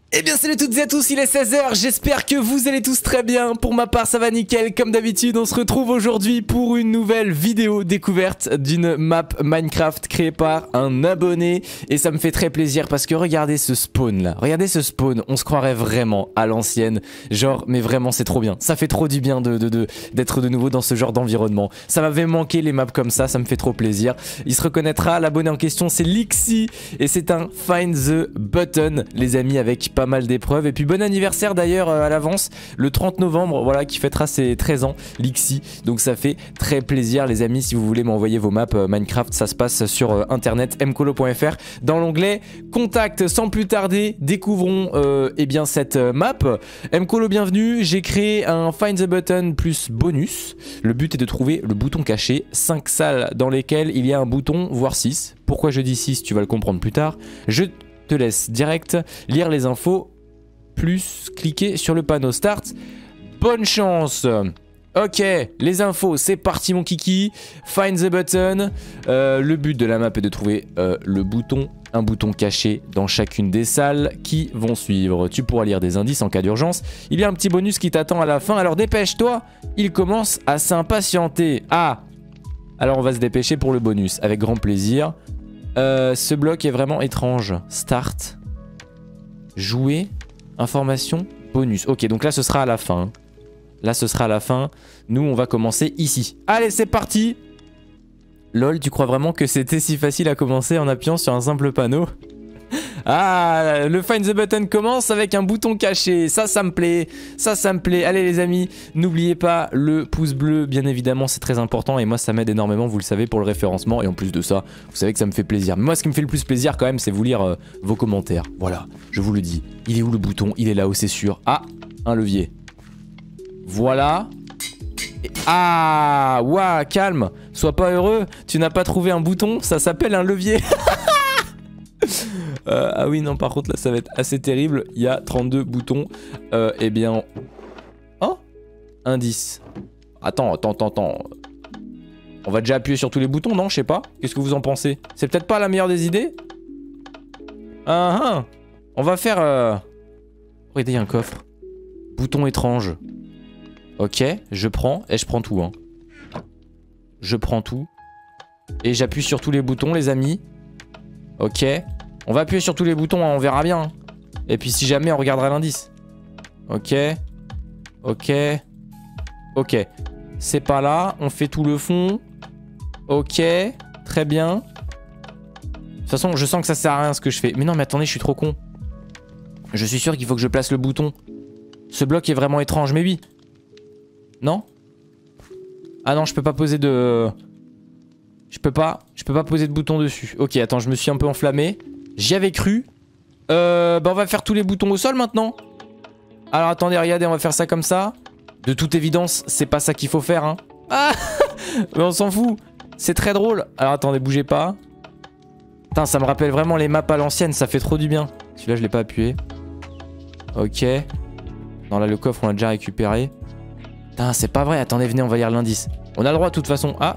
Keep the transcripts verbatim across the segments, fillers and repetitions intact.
Eh bien salut toutes et à tous, il est seize heures, j'espère que vous allez tous très bien. Pour ma part ça va nickel, comme d'habitude on se retrouve aujourd'hui pour une nouvelle vidéo découverte d'une map Minecraft créée par un abonné. Et ça me fait très plaisir parce que regardez ce spawn là, regardez ce spawn, on se croirait vraiment à l'ancienne. Genre mais vraiment c'est trop bien, ça fait trop du bien de, de, de, d'être de nouveau dans ce genre d'environnement. Ça m'avait manqué les maps comme ça, ça me fait trop plaisir. Il se reconnaîtra, l'abonné en question c'est Lixi et c'est un Find the Button les amis, avec pas mal d'épreuves. Et puis bon anniversaire d'ailleurs euh, à l'avance, le trente novembre, voilà, qui fêtera ses treize ans, Lixi. Donc ça fait très plaisir les amis. Si vous voulez m'envoyer vos maps euh, Minecraft, ça se passe sur euh, internet mcolo point fr dans l'onglet contact. Sans plus tarder, découvrons euh, eh bien cette euh, map. Mcolo, bienvenue. J'ai créé un Find the Button plus bonus. Le but est de trouver le bouton caché. cinq salles dans lesquelles il y a un bouton, voire six. Pourquoi je dis six, tu vas le comprendre plus tard. Je te laisse direct lire les infos plus cliquer sur le panneau start. Bonne chance. Ok, les infos, c'est parti mon kiki. Find the button. Euh, le but de la map est de trouver euh, le bouton, un bouton caché dans chacune des salles qui vont suivre. Tu pourras lire des indices en cas d'urgence. Il y a un petit bonus qui t'attend à la fin, alors dépêche-toi. Il commence à s'impatienter. Ah, alors on va se dépêcher pour le bonus, avec grand plaisir. Euh, ce bloc est vraiment étrange. Start. Jouer. Information. Bonus. Ok, donc là ce sera à la fin. Là ce sera à la fin. Nous on va commencer ici. Allez, c'est parti. Lol, tu crois vraiment que c'était si facile à commencer en appuyant sur un simple panneau? Ah, le Find the Button commence avec un bouton caché. Ça, ça me plaît. Ça, ça me plaît. Allez les amis, n'oubliez pas le pouce bleu, bien évidemment, c'est très important. Et moi, ça m'aide énormément, vous le savez, pour le référencement. Et en plus de ça, vous savez que ça me fait plaisir. Mais moi, ce qui me fait le plus plaisir quand même, c'est vous lire euh, vos commentaires. Voilà, je vous le dis. Il est où le bouton? Il est là-haut, c'est sûr. Ah, un levier. Voilà. Et... Ah, waouh, calme. Sois pas heureux. Tu n'as pas trouvé un bouton. Ça s'appelle un levier. Euh, ah oui, non, par contre, là, ça va être assez terrible. Il y a trente-deux boutons. Euh, eh bien... Oh, indice. Attends, attends, attends, attends. On va déjà appuyer sur tous les boutons, non? Je sais pas. Qu'est-ce que vous en pensez? C'est peut-être pas la meilleure des idées? Ah ah. On va faire... Euh... Regardez, il y a un coffre. Bouton étrange. Ok, je prends. Et je prends tout, hein. Je prends tout. Et j'appuie sur tous les boutons, les amis. Ok. On va appuyer sur tous les boutons, hein, on verra bien. Et puis si jamais, on regardera l'indice. Ok. Ok. Ok. C'est pas là. On fait tout le fond. Ok. Très bien. De toute façon, je sens que ça sert à rien ce que je fais. Mais non, mais attendez, je suis trop con. Je suis sûr qu'il faut que je place le bouton. Ce bloc est vraiment étrange, mais oui. Non? Ah non, je peux pas poser de... Je peux pas. Je peux pas poser de bouton dessus. Ok, attends, je me suis un peu enflammé. J'y avais cru. Euh, bah on va faire tous les boutons au sol maintenant. Alors attendez, regardez, on va faire ça comme ça. De toute évidence, c'est pas ça qu'il faut faire, hein. Ah. Mais on s'en fout. C'est très drôle. Alors attendez, bougez pas. Putain, ça me rappelle vraiment les maps à l'ancienne, ça fait trop du bien. Celui-là, je l'ai pas appuyé. Ok. Non, là, le coffre, on l'a déjà récupéré. Putain, c'est pas vrai. Attendez, venez, on va lire l'indice. On a le droit de toute façon. Ah.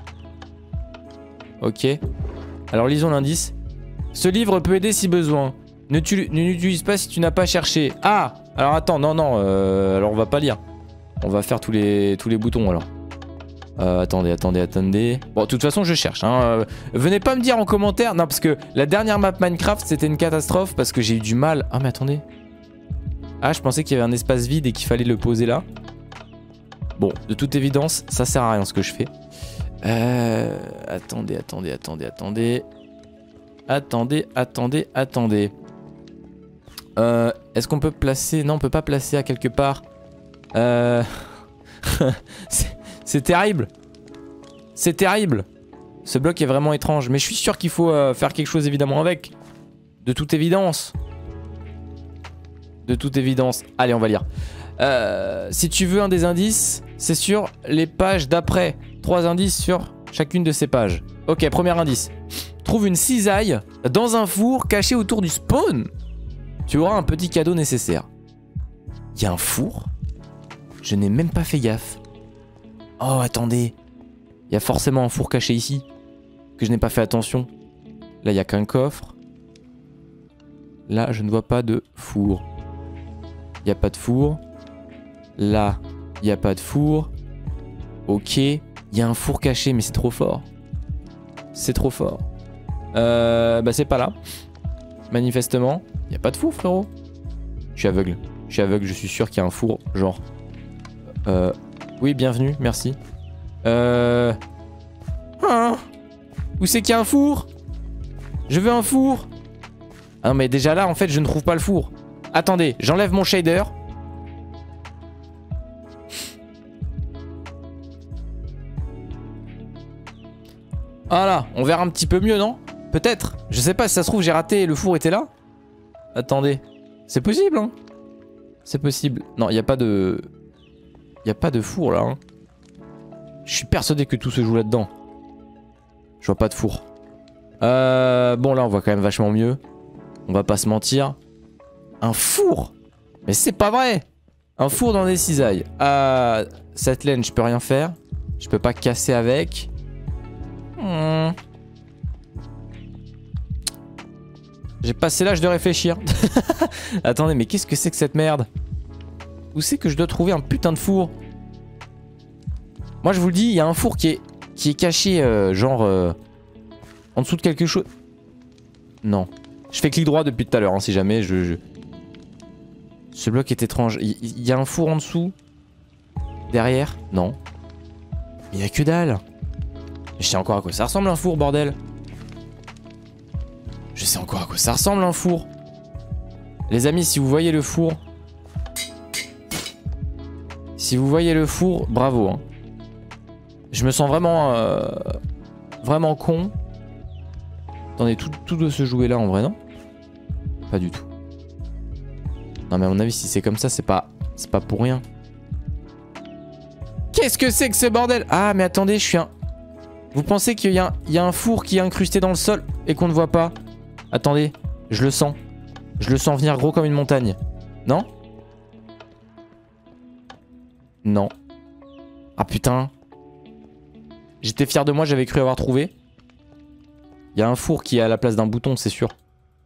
Ok. Alors, lisons l'indice. Ce livre peut aider si besoin. Ne l'utilise pas si tu n'as pas cherché. Ah. Alors attends, non, non. Euh, alors on va pas lire. On va faire tous les, tous les boutons alors. Euh, attendez, attendez, attendez. Bon, de toute façon, je cherche. Hein. Euh, venez pas me dire en commentaire. Non, parce que la dernière map Minecraft, c'était une catastrophe parce que j'ai eu du mal. Ah, mais attendez. Ah, je pensais qu'il y avait un espace vide et qu'il fallait le poser là. Bon, de toute évidence, ça sert à rien ce que je fais. Euh, attendez, attendez, attendez, attendez. Attendez, attendez, attendez. Euh, Est-ce qu'on peut placer... Non, on peut pas placer à quelque part. Euh... C'est terrible. C'est terrible. Ce bloc est vraiment étrange. Mais je suis sûr qu'il faut euh, faire quelque chose évidemment avec. De toute évidence. De toute évidence. Allez, on va lire. Euh, si tu veux un des indices, c'est sur les pages d'après. Trois indices sur chacune de ces pages. Ok, premier indice. Trouve une cisaille dans un four caché autour du spawn. Tu auras un petit cadeau nécessaire. Il y a un four? Je n'ai même pas fait gaffe. Oh, attendez. Il y a forcément un four caché ici. Que je n'ai pas fait attention. Là, il n'y a qu'un coffre. là, je ne vois pas de four. Il n'y a pas de four. Là, il n'y a pas de four. Ok. Il y a un four caché, mais c'est trop fort. C'est trop fort. Euh, bah, c'est pas là. Manifestement. Il n'y a pas de four, frérot. Je suis aveugle. Je suis aveugle, je suis sûr qu'il y a un four. Genre. Euh. Oui, bienvenue, merci. Euh. Hein? Où c'est qu'il y a un four? Je veux un four. Ah non, mais déjà là, en fait, je ne trouve pas le four. Attendez, j'enlève mon shader. Voilà, on verra un petit peu mieux, non? Peut-être. Je sais pas si ça se trouve, j'ai raté et le four était là. Attendez. C'est possible, hein? C'est possible. Non, il n'y a pas de... Il n'y a pas de four, là. Hein. Je suis persuadé que tout se joue là-dedans. Je vois pas de four. Euh... Bon, là, on voit quand même vachement mieux. On va pas se mentir. Un four? Mais c'est pas vrai! Un four dans des cisailles. Ah, cette laine, je peux rien faire. Je peux pas casser avec. Hmm. J'ai passé l'âge de réfléchir. Attendez, mais qu'est-ce que c'est que cette merde? Où c'est que je dois trouver un putain de four? Moi, je vous le dis, il y a un four qui est, qui est caché, euh, genre, euh, en dessous de quelque chose. Non. Je fais clic droit depuis tout à l'heure, hein, si jamais je... je... Ce bloc est étrange. Il y, y a un four en dessous? Derrière? Non. Mais il y a que dalle. Je sais encore à quoi ça ressemble un four, bordel. Je sais encore à quoi ça ressemble un four. Les amis, si vous voyez le four... Si vous voyez le four, bravo. Hein. Je me sens vraiment... Euh, vraiment con. Attendez, tout, tout doit se jouer là en vrai, non? Pas du tout. Non mais à mon avis, si c'est comme ça, c'est pas... C'est pas pour rien. Qu'est-ce que c'est que ce bordel? Ah mais attendez, je suis un... Vous pensez qu'il y a, il y a un four qui est incrusté dans le sol et qu'on ne voit pas? Attendez, je le sens. Je le sens venir gros comme une montagne. Non? Non. Ah putain. J'étais fier de moi, j'avais cru avoir trouvé. Il y a un four qui est à la place d'un bouton, c'est sûr.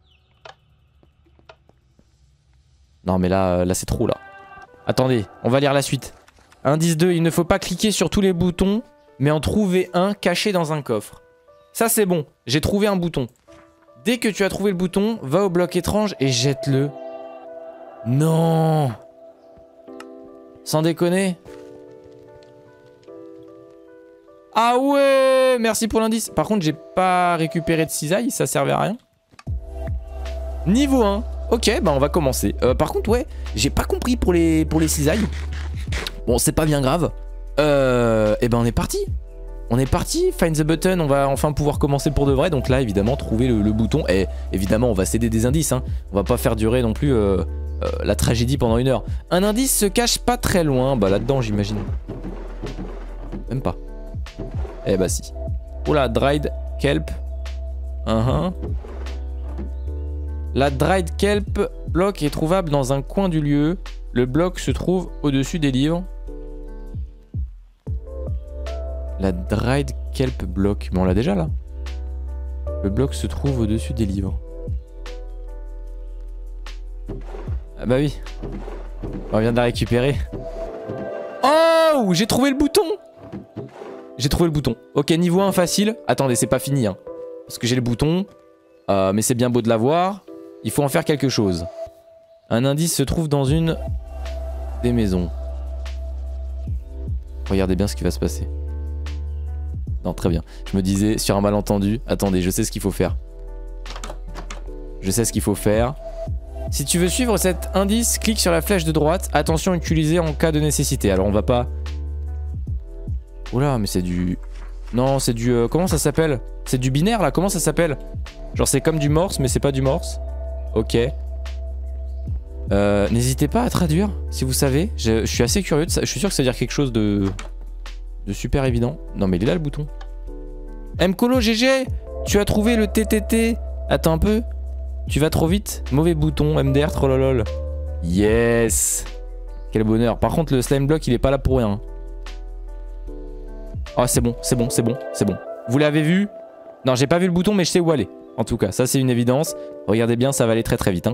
Non mais là, là c'est trop là. Attendez, on va lire la suite. Indice deux, il ne faut pas cliquer sur tous les boutons, mais en trouver un caché dans un coffre. Ça c'est bon, j'ai trouvé un bouton. Dès que tu as trouvé le bouton, va au bloc étrange et jette-le. Non. Sans déconner. Ah ouais, merci pour l'indice. Par contre, j'ai pas récupéré de cisaille, ça servait à rien. Niveau un. Ok, bah on va commencer. Euh, par contre, ouais, j'ai pas compris pour les, pour les cisailles. Bon, c'est pas bien grave. Euh, et ben on est parti. On est parti, find the button, on va enfin pouvoir commencer pour de vrai. Donc là, évidemment, trouver le, le bouton. Et évidemment, on va céder des indices. Hein. On va pas faire durer non plus euh, euh, la tragédie pendant une heure. Un indice se cache pas très loin. Bah là-dedans, j'imagine. Même pas. Eh bah si. Oula, dried kelp. Uh-huh. La dried kelp bloc est trouvable dans un coin du lieu. Le bloc se trouve au-dessus des livres. La dried kelp block. Mais on l'a déjà là. Le bloc se trouve au-dessus des livres. Ah bah oui. On vient de la récupérer. Oh, j'ai trouvé le bouton. J'ai trouvé le bouton. Ok, niveau un facile. Attendez, c'est pas fini. Hein. Parce que j'ai le bouton. Euh, mais c'est bien beau de l'avoir. Il faut en faire quelque chose. Un indice se trouve dans une des maisons. Regardez bien ce qui va se passer. Non, très bien. Je me disais, sur un malentendu... Attendez, je sais ce qu'il faut faire. Je sais ce qu'il faut faire. Si tu veux suivre cet indice, clique sur la flèche de droite. Attention, utilisée en cas de nécessité. Alors, on va pas... Oula, mais c'est du... Non, c'est du... Euh, comment ça s'appelle? C'est du binaire, là? Comment ça s'appelle? Genre, c'est comme du morse, mais c'est pas du morse. Ok. Euh, N'hésitez pas à traduire, si vous savez. Je, je suis assez curieux. De ça. Je suis sûr que ça veut dire quelque chose de... de super évident. Non, mais il est là, le bouton. Mkolo, G G, tu as trouvé le T T T. Attends un peu. Tu vas trop vite. Mauvais bouton. M D R, trollolol. Yes. Quel bonheur. Par contre, le slime block, il est pas là pour rien. Oh, c'est bon, c'est bon, c'est bon, c'est bon. Vous l'avez vu? Non, j'ai pas vu le bouton, mais je sais où aller. En tout cas, ça c'est une évidence. Regardez bien, ça va aller très très vite. Hein.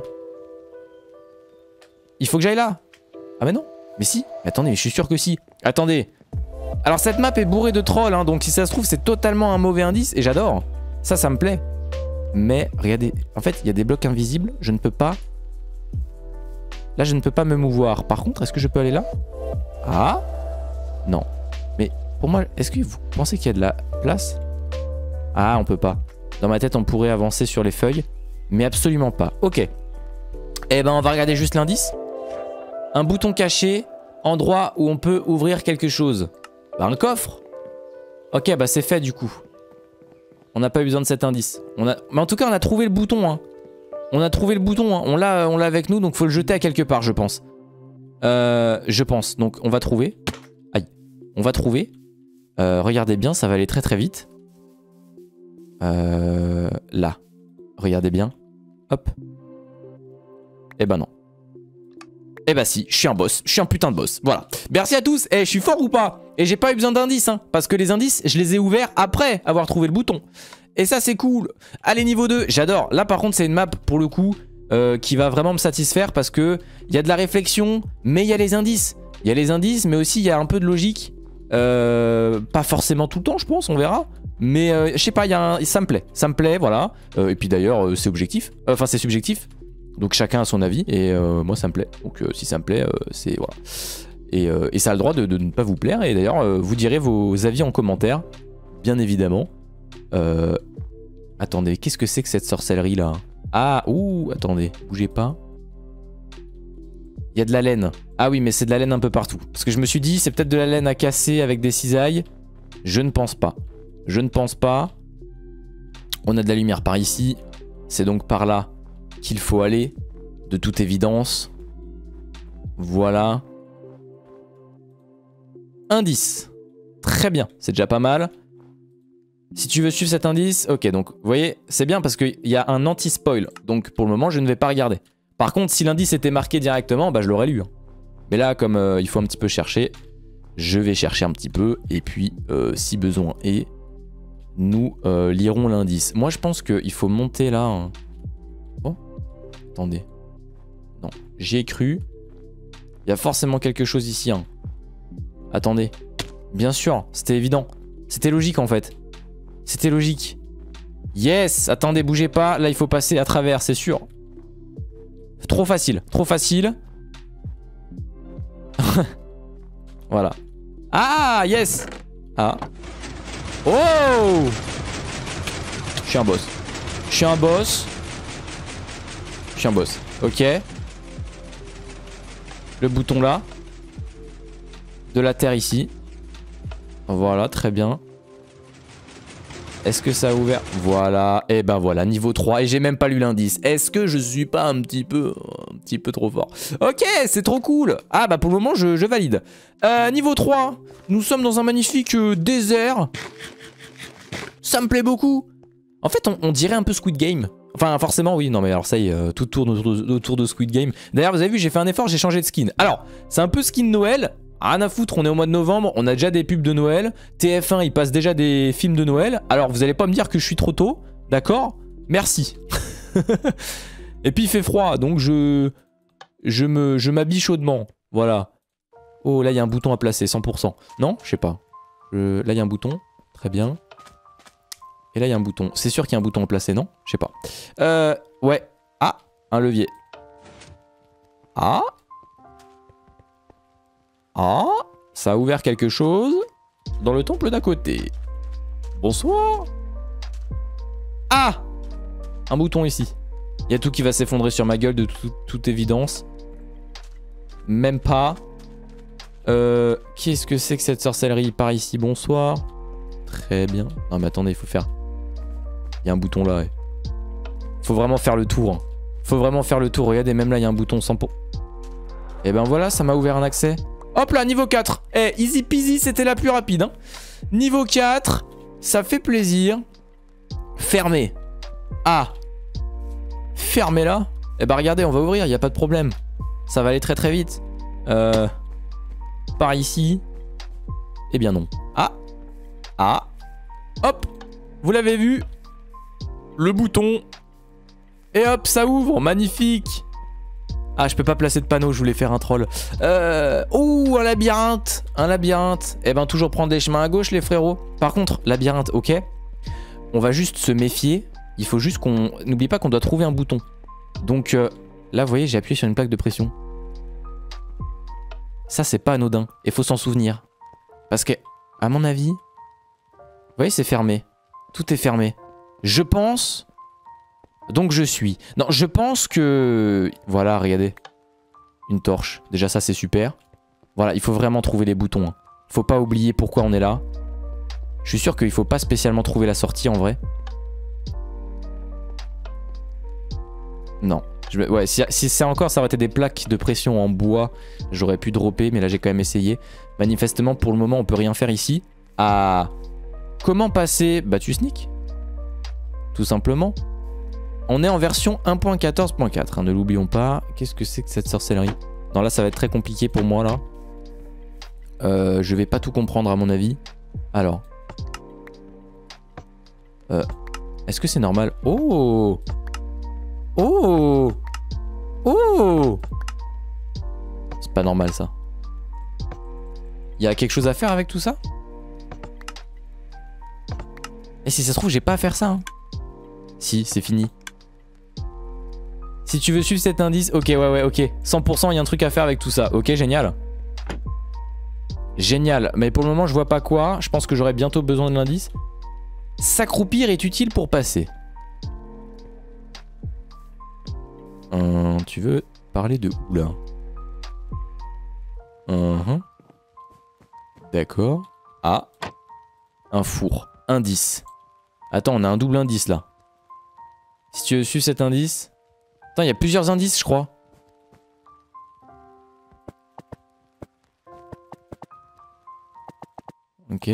Il faut que j'aille là. Ah mais non. Mais si. Mais attendez, mais je suis sûr que si. Attendez. Alors cette map est bourrée de trolls, hein, donc si ça se trouve c'est totalement un mauvais indice. Et j'adore. Ça, ça me plaît. Mais regardez, en fait, il y a des blocs invisibles. Je ne peux pas... Là, je ne peux pas me mouvoir. Par contre, est-ce que je peux aller là? Ah. Non. Mais pour moi, est-ce que vous pensez qu'il y a de la place? Ah, on peut pas. Dans ma tête, on pourrait avancer sur les feuilles. Mais absolument pas. Ok. Eh ben, on va regarder juste l'indice. Un bouton caché. Endroit où on peut ouvrir quelque chose. Bah, un coffre. Ok, bah c'est fait du coup. On n'a pas eu besoin de cet indice. On a... Mais en tout cas, on a trouvé le bouton. Hein. On a trouvé le bouton. Hein. On l'a on l'a avec nous, donc faut le jeter à quelque part, je pense. Euh, je pense. Donc, on va trouver. Aïe. On va trouver. Euh, regardez bien, ça va aller très très vite. Euh, là. Regardez bien. Hop. Eh ben non. Eh ben si, je suis un boss. Je suis un putain de boss. Voilà. Merci à tous. Eh, je suis fort ou pas? Et j'ai pas eu besoin d'indices, hein. Parce que les indices, je les ai ouverts après avoir trouvé le bouton. Et ça, c'est cool. Allez, niveau deux. J'adore. Là, par contre, c'est une map, pour le coup, euh, qui va vraiment me satisfaire parce que il y a de la réflexion, mais il y a les indices. Il y a les indices, mais aussi il y a un peu de logique. Euh, pas forcément tout le temps, je pense, on verra. Mais euh, je sais pas, y a un... ça me plaît. Ça me plaît, voilà. Euh, et puis d'ailleurs, euh, c'est objectif. Enfin, c'est subjectif. Donc chacun a son avis. Et euh, moi, ça me plaît. Donc euh, si ça me plaît, euh, c'est... Voilà. Et, euh, et ça a le droit de, de ne pas vous plaire. Et d'ailleurs, euh, vous direz vos avis en commentaire. Bien évidemment. Euh... Attendez, qu'est-ce que c'est que cette sorcellerie là? Ah, ouh, attendez, bougez pas. Il y a de la laine. Ah oui, mais c'est de la laine un peu partout. Parce que je me suis dit, c'est peut-être de la laine à casser avec des cisailles. Je ne pense pas. Je ne pense pas. On a de la lumière par ici. C'est donc par là qu'il faut aller. De toute évidence. Voilà. Indice. Très bien, c'est déjà pas mal. Si tu veux suivre cet indice, ok, donc vous voyez, c'est bien parce qu'il y a un anti-spoil. Donc pour le moment, je ne vais pas regarder. Par contre, si l'indice était marqué directement, bah je l'aurais lu. Hein. Mais là, comme euh, il faut un petit peu chercher, je vais chercher un petit peu. Et puis, euh, si besoin est, nous euh, lirons l'indice. Moi, je pense qu'il faut monter là. Hein. Oh, attendez. Non, j'y ai cru. Il y a forcément quelque chose ici. Hein. Attendez. Bien sûr, c'était évident. C'était logique en fait. C'était logique. Yes. Attendez, bougez pas. Là, il faut passer à travers, c'est sûr. Trop facile. Trop facile. Voilà. Ah, yes. Ah. Oh. Je suis un boss. Je suis un boss. Je suis un boss. Ok. Le bouton là. De la terre ici. Voilà, très bien. Est-ce que ça a ouvert? Voilà, et ben voilà, niveau trois, et j'ai même pas lu l'indice. Est-ce que je suis pas un petit peu un petit peu trop fort? Ok, c'est trop cool. Ah bah pour le moment, je, je valide. Euh, niveau trois, nous sommes dans un magnifique euh, désert. Ça me plaît beaucoup. En fait, on, on dirait un peu Squid Game. Enfin, forcément, oui. Non, mais alors ça y est, euh, tout tourne autour de, autour de Squid Game. D'ailleurs, vous avez vu, j'ai fait un effort, j'ai changé de skin. Alors, c'est un peu skin Noël. Rien à foutre, on est au mois de novembre, on a déjà des pubs de Noël. T F un, il passe déjà des films de Noël. Alors, vous allez pas me dire que je suis trop tôt, d'accord? Merci. Et puis, il fait froid, donc je... Je me, je m'habille chaudement. Voilà. Oh, là, il y a un bouton à placer, cent pour cent. Non? Je sais pas. Je... Là, il y a un bouton. Très bien. Et là, il y a un bouton. C'est sûr qu'il y a un bouton à placer, non? Je sais pas. Euh... Ouais. Ah! Un levier. Ah! Ah, ça a ouvert quelque chose dans le temple d'à côté. Bonsoir. Ah, un bouton ici. Il y a tout qui va s'effondrer sur ma gueule de tout, toute évidence. Même pas. Euh, Qu'est-ce que c'est que cette sorcellerie par ici? Bonsoir. Très bien. Non mais attendez, il faut faire... Il y a un bouton là. Ouais. Faut vraiment faire le tour. Hein. Faut vraiment faire le tour. Regardez, même là, il y a un bouton sans pot. Et ben voilà, ça m'a ouvert un accès. Hop là, niveau quatre. Eh, easy peasy, c'était la plus rapide. Hein. Niveau quatre, ça fait plaisir. Fermé. Ah. Fermé là. Eh bah regardez, on va ouvrir, il n'y a pas de problème. Ça va aller très très vite. Euh, par ici. Eh bien non. Ah. Ah. Hop. Vous l'avez vu. Le bouton. Et hop, ça ouvre. Magnifique. Ah, je peux pas placer de panneau, je voulais faire un troll. Euh... Oh, un labyrinthe. Un labyrinthe. Eh ben, toujours prendre les chemins à gauche, les frérots. Par contre, labyrinthe, ok. On va juste se méfier. Il faut juste qu'on... N'oublie pas qu'on doit trouver un bouton. Donc, euh... là, vous voyez, j'ai appuyé sur une plaque de pression. Ça, c'est pas anodin. Il faut s'en souvenir. Parce que, à mon avis... Vous voyez, c'est fermé. Tout est fermé. Je pense... Donc je suis. Non, je pense que... Voilà, regardez. Une torche. Déjà ça, c'est super. Voilà, il faut vraiment trouver les boutons. Hein. Faut pas oublier pourquoi on est là. Je suis sûr qu'il faut pas spécialement trouver la sortie en vrai. Non. Je... Ouais, si, si c'est encore, ça aurait été des plaques de pression en bois. J'aurais pu dropper, mais là j'ai quand même essayé. Manifestement, pour le moment, on peut rien faire ici. Ah... Comment passer... Bah tu sneak. Tout simplement. On est en version un point quatorze point quatre, hein, ne l'oublions pas. Qu'est-ce que c'est que cette sorcellerie? Non, là, ça va être très compliqué pour moi, là. Euh, je vais pas tout comprendre, à mon avis. Alors. Euh, Est-ce que c'est normal? Oh! Oh! Oh! C'est pas normal, ça. Il y a quelque chose à faire avec tout ça? Et si ça se trouve, j'ai pas à faire ça, hein. Si, c'est fini. Si tu veux suivre cet indice, ok, ouais, ouais, ok. cent pour cent, il y a un truc à faire avec tout ça. Ok, génial. Génial. Mais pour le moment, je vois pas quoi. Je pense que j'aurai bientôt besoin de l'indice. S'accroupir est utile pour passer. Euh, tu veux parler de où, là? uh-huh. D'accord. Ah. Un four. Indice. Attends, on a un double indice, là. Si tu veux suivre cet indice... Attends, il y a plusieurs indices, je crois. Ok.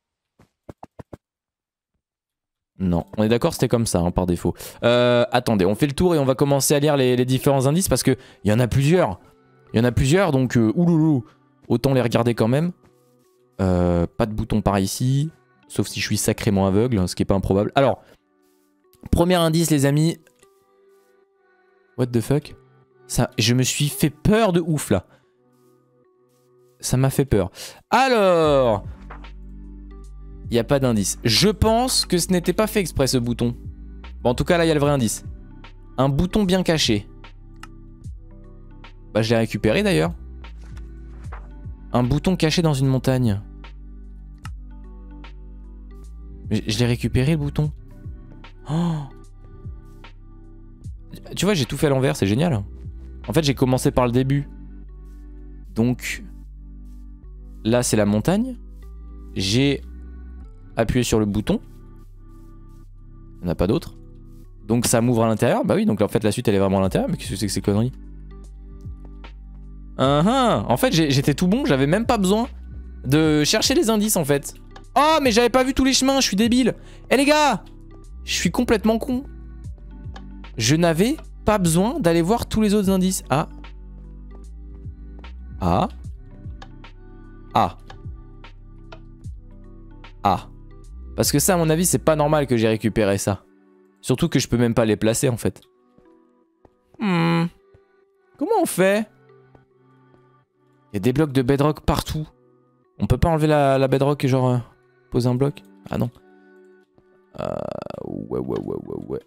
Non, on est d'accord, c'était comme ça, hein, par défaut. Euh, attendez, on fait le tour et on va commencer à lire les, les différents indices parce que il y en a plusieurs. Il y en a plusieurs, donc euh, ouloulou, autant les regarder quand même. Euh, pas de bouton par ici, sauf si je suis sacrément aveugle, ce qui est pas improbable. Alors, premier indice, les amis. What the fuck? Ça, je me suis fait peur de ouf là. Ça m'a fait peur. Alors, il n'y a pas d'indice. Je pense que ce n'était pas fait exprès ce bouton. Bon, en tout cas là il y a le vrai indice. Un bouton bien caché. Bah je l'ai récupéré d'ailleurs. Un bouton caché dans une montagne. Je, je l'ai récupéré le bouton. Oh. Tu vois, j'ai tout fait à l'envers, c'est génial. En fait, j'ai commencé par le début. Donc, là, c'est la montagne. J'ai appuyé sur le bouton. Il n'y en a pas d'autre. Donc, ça m'ouvre à l'intérieur. Bah oui, donc en fait, la suite, elle est vraiment à l'intérieur. Mais qu'est-ce que c'est que ces conneries? uh -huh. En fait, j'étais tout bon. J'avais même pas besoin de chercher les indices, en fait. Oh, mais j'avais pas vu tous les chemins. Je suis débile. Eh les gars, je suis complètement con. Je n'avais pas besoin d'aller voir tous les autres indices. Ah. Ah. Ah. Ah. Parce que ça, à mon avis, c'est pas normal que j'ai récupéré ça. Surtout que je peux même pas les placer, en fait. Hmm. Comment on fait? Il y a des blocs de bedrock partout. On peut pas enlever la, la bedrock et genre euh, poser un bloc? Ah non. Euh, ouais, ouais, ouais, ouais, ouais.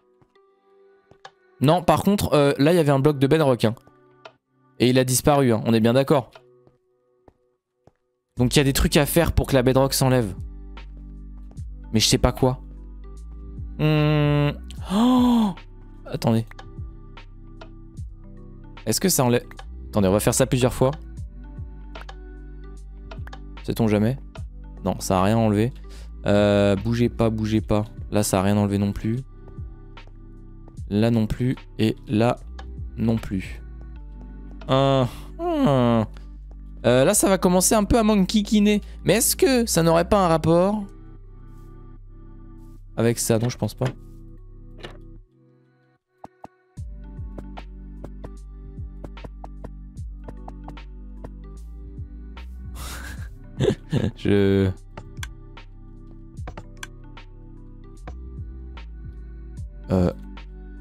Non, par contre, euh, là, il y avait un bloc de bedrock. Hein. Et il a disparu, hein. On est bien d'accord. Donc, il y a des trucs à faire pour que la bedrock s'enlève. Mais je sais pas quoi. Mmh. Oh, attendez. Est-ce que ça enlève... Attendez, on va faire ça plusieurs fois. Sait-on jamais? Non, ça a rien enlevé. Euh, bougez pas, bougez pas. Là, ça a rien enlevé non plus. Là non plus. Et là non plus. Euh, hmm. euh, là, ça va commencer un peu à m'enquiquiner. Mais est-ce que ça n'aurait pas un rapport avec ça? Non, je pense pas. Je...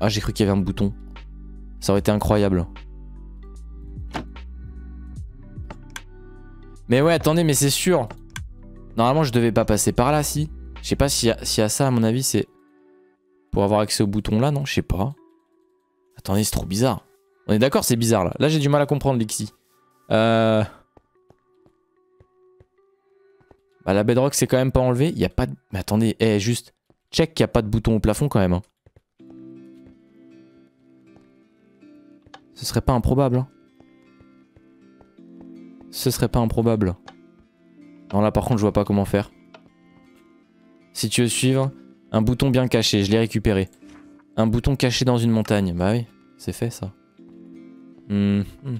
Ah, j'ai cru qu'il y avait un bouton. Ça aurait été incroyable. Mais ouais, attendez, mais c'est sûr. Normalement, je devais pas passer par là, si. Je sais pas s'il y, si y a ça, à mon avis, c'est... Pour avoir accès au bouton là, non? Je sais pas. Attendez, c'est trop bizarre. On est d'accord, c'est bizarre, là. Là, j'ai du mal à comprendre, Lixi. Euh... Bah, la bedrock, c'est quand même pas enlevé. Il y a pas de... Mais attendez, eh, juste... Check qu'il n'y a pas de bouton au plafond, quand même. Hein. Ce serait pas improbable. Hein. Ce serait pas improbable. Non, là, par contre, je vois pas comment faire. Si tu veux suivre, un bouton bien caché, je l'ai récupéré. Un bouton caché dans une montagne. Bah oui, c'est fait, ça. Mmh. Mmh.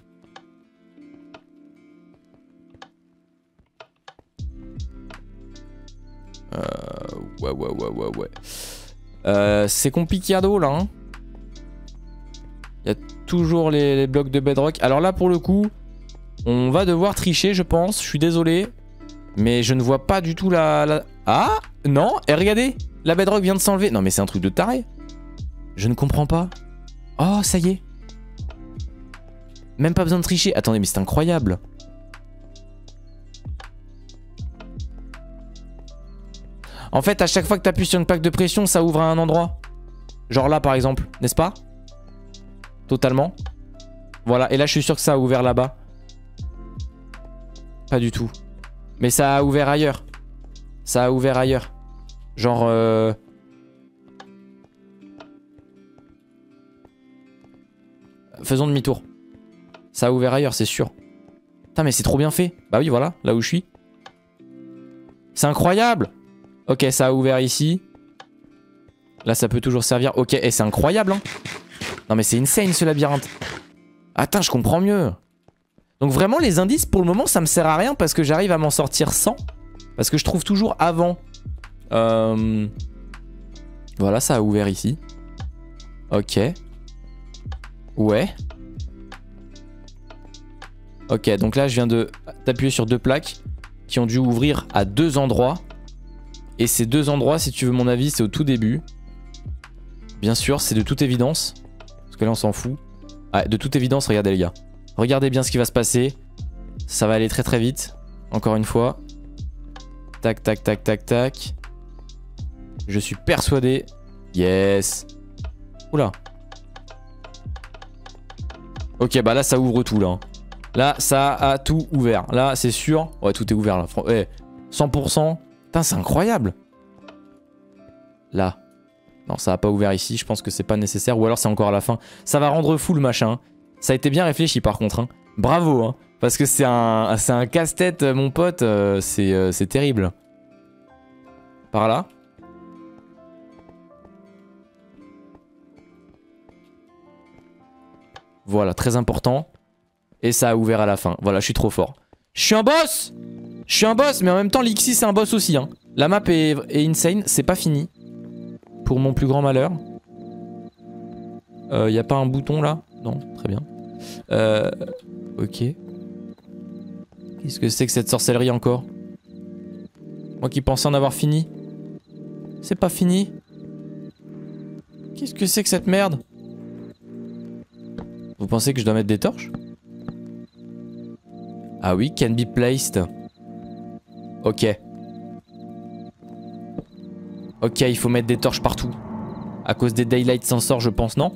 Euh, ouais, ouais, ouais, ouais, ouais. Euh, c'est compliqué à dos, là. Hein. Il y a toujours les, les blocs de bedrock. Alors là, pour le coup, on va devoir tricher, je pense. Je suis désolé. Mais je ne vois pas du tout la... la... Ah non. Et regardez, la bedrock vient de s'enlever. Non, mais c'est un truc de taré. Je ne comprends pas. Oh, ça y est. Même pas besoin de tricher. Attendez, mais c'est incroyable. En fait, à chaque fois que tu appuies sur une plaque de pression, ça ouvre à un endroit. Genre là, par exemple. N'est-ce pas? Totalement. Voilà. Et là, je suis sûr que ça a ouvert là-bas. Pas du tout. Mais ça a ouvert ailleurs. Ça a ouvert ailleurs. Genre... Euh... Faisons demi-tour. Ça a ouvert ailleurs, c'est sûr. Putain, mais c'est trop bien fait. Bah oui, voilà. Là où je suis. C'est incroyable. Ok, ça a ouvert ici. Là, ça peut toujours servir. Ok, et c'est incroyable, hein. Non, mais c'est insane, ce labyrinthe. Attends, je comprends mieux. Donc vraiment, les indices, pour le moment, ça me sert à rien parce que j'arrive à m'en sortir sans. Parce que je trouve toujours avant. Euh... Voilà, ça a ouvert ici. Ok. Ouais. Ok, donc là, je viens de t'appuyer sur deux plaques qui ont dû ouvrir à deux endroits. Et ces deux endroits, si tu veux mon avis, c'est au tout début. Bien sûr, c'est de toute évidence. Parce que là, on s'en fout. Ah, de toute évidence, regardez les gars. Regardez bien ce qui va se passer. Ça va aller très très vite. Encore une fois. Tac, tac, tac, tac, tac. Je suis persuadé. Yes. Oula. Ok, bah là, ça ouvre tout, là. Là, ça a tout ouvert. Là, c'est sûr. Ouais, tout est ouvert, là. Ouais, cent pour cent. Putain, c'est incroyable. Là. Non, ça a pas ouvert ici. Je pense que c'est pas nécessaire. Ou alors, c'est encore à la fin. Ça va rendre fou, le machin. Ça a été bien réfléchi, par contre. Hein. Bravo, hein. Parce que c'est un, c'est un casse-tête, mon pote. Euh, c'est euh, c'est terrible. Par là. Voilà, très important. Et ça a ouvert à la fin. Voilà, je suis trop fort. Je suis un boss! Je suis un boss, mais en même temps, Lixi, c'est un boss aussi. Hein. La map est, est insane. C'est pas fini. Pour mon plus grand malheur. Il euh, n'y a pas un bouton là? Non, très bien. Euh, ok. Qu'est-ce que c'est que cette sorcellerie encore? Moi qui pensais en avoir fini. C'est pas fini. Qu'est-ce que c'est que cette merde? Vous pensez que je dois mettre des torches? Ah oui, can be placed. Ok. Ok, il faut mettre des torches partout. À cause des daylight sensors, je pense, non?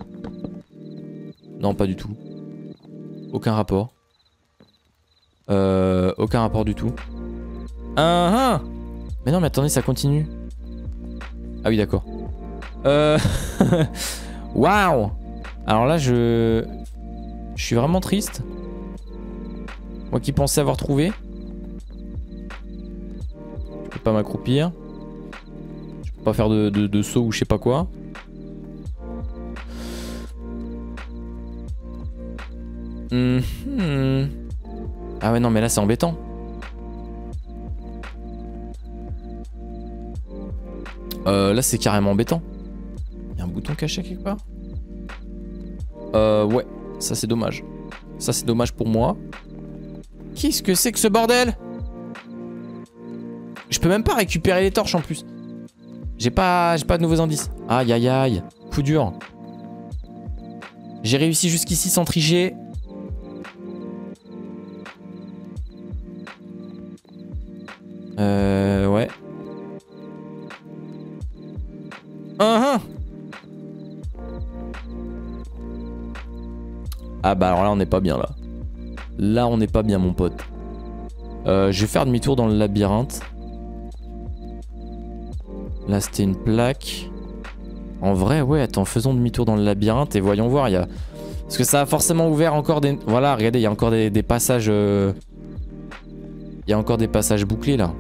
Non, pas du tout. Aucun rapport. Euh... Aucun rapport du tout. Ah ah! Mais non, mais attendez, ça continue. Ah oui, d'accord. Euh... Waouh! Alors là, je... Je suis vraiment triste. Moi qui pensais avoir trouvé. Je peux pas m'accroupir. Je peux pas faire de, de, de saut ou je sais pas quoi. Mmh. Ah ouais non mais là c'est embêtant. Euh, là c'est carrément embêtant. Il y a un bouton caché quelque part? Euh ouais, ça c'est dommage. Ça c'est dommage pour moi. Qu'est-ce que c'est que ce bordel? Je peux même pas récupérer les torches en plus. J'ai pas, j'ai pas de nouveaux indices. Aïe aïe aïe. Coup dur. J'ai réussi jusqu'ici sans tricher. Euh... Ouais. Uh-huh. Ah bah alors là on n'est pas bien là. Là on n'est pas bien mon pote. Euh, je vais faire demi-tour dans le labyrinthe. Là c'était une plaque. En vrai ouais attends faisons demi-tour dans le labyrinthe et voyons voir il y a... Parce que ça a forcément ouvert encore des... Voilà regardez il y a encore des, des passages... Euh... Il y a encore des passages bouclés là.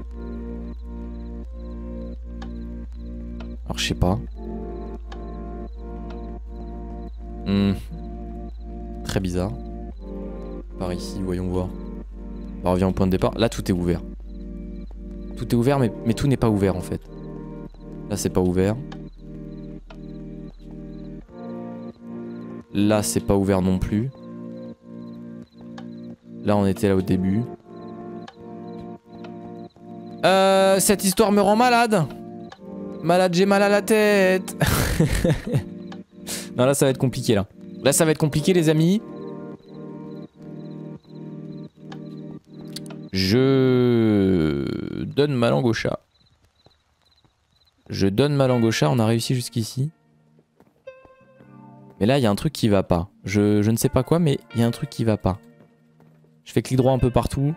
Alors je sais pas. Hmm. Très bizarre. Par ici, voyons voir. On revient au point de départ. Là tout est ouvert. Tout est ouvert mais, mais tout n'est pas ouvert en fait. Là c'est pas ouvert. Là c'est pas ouvert non plus. Là on était là au début. Euh, cette histoire me rend malade. Malade, j'ai mal à la tête. Non là ça va être compliqué là. Là ça va être compliqué les amis. Je donne ma langue au chat. Je donne ma langue au chat, on a réussi jusqu'ici. Mais là il y a un truc qui va pas. Je, je ne sais pas quoi mais il y a un truc qui va pas. Je fais clic droit un peu partout.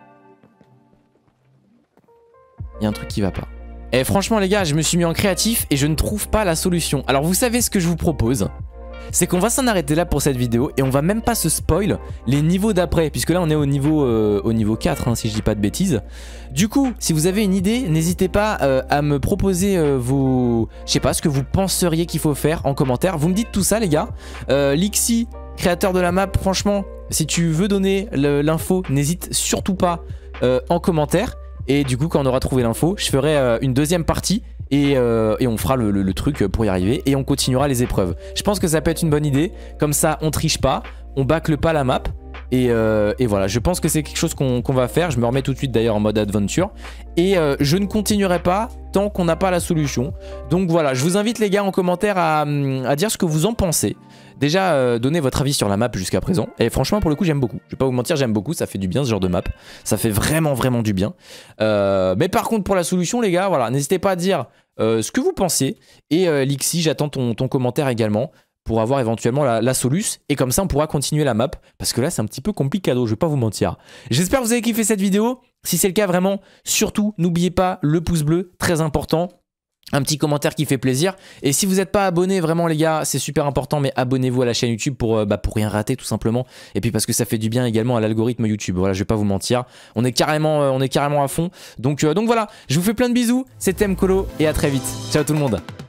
Il y a un truc qui va pas. Et franchement les gars, je me suis mis en créatif et je ne trouve pas la solution. Alors vous savez ce que je vous propose? C'est qu'on va s'en arrêter là pour cette vidéo et on va même pas se spoil les niveaux d'après. Puisque là on est au niveau, euh, au niveau quatre hein, si je dis pas de bêtises. Du coup, si vous avez une idée, n'hésitez pas euh, à me proposer euh, vos... Je sais pas, ce que vous penseriez qu'il faut faire en commentaire. Vous me dites tout ça les gars. euh, Lixi, créateur de la map, franchement, si tu veux donner l'info, n'hésite surtout pas euh, en commentaire. Et du coup quand on aura trouvé l'info, je ferai euh, une deuxième partie et, euh, et on fera le, le, le truc pour y arriver et on continuera les épreuves. Je pense que ça peut être une bonne idée, comme ça on triche pas, on bâcle pas la map et, euh, et voilà, je pense que c'est quelque chose qu'on qu'on va faire. Je me remets tout de suite d'ailleurs en mode adventure et euh, je ne continuerai pas tant qu'on n'a pas la solution. Donc voilà, je vous invite les gars en commentaire à, à dire ce que vous en pensez. Déjà, euh, donnez votre avis sur la map jusqu'à présent. Et franchement, pour le coup, j'aime beaucoup. Je vais pas vous mentir, j'aime beaucoup. Ça fait du bien ce genre de map. Ça fait vraiment, vraiment du bien. Euh, mais par contre, pour la solution, les gars, voilà, n'hésitez pas à dire euh, ce que vous pensez. Et euh, Lixi, j'attends ton, ton commentaire également pour avoir éventuellement la, la soluce. Et comme ça, on pourra continuer la map. Parce que là, c'est un petit peu complicado, je vais pas vous mentir. J'espère que vous avez kiffé cette vidéo. Si c'est le cas, vraiment, surtout, n'oubliez pas le pouce bleu, très important. Un petit commentaire qui fait plaisir. Et si vous n'êtes pas abonné, vraiment les gars, c'est super important, mais abonnez-vous à la chaîne YouTube pour, euh, bah, pour rien rater tout simplement. Et puis parce que ça fait du bien également à l'algorithme YouTube. Voilà, je vais pas vous mentir. On est carrément, euh, on est carrément à fond. Donc, euh, donc voilà, je vous fais plein de bisous. C'était Mkolo et à très vite. Ciao tout le monde.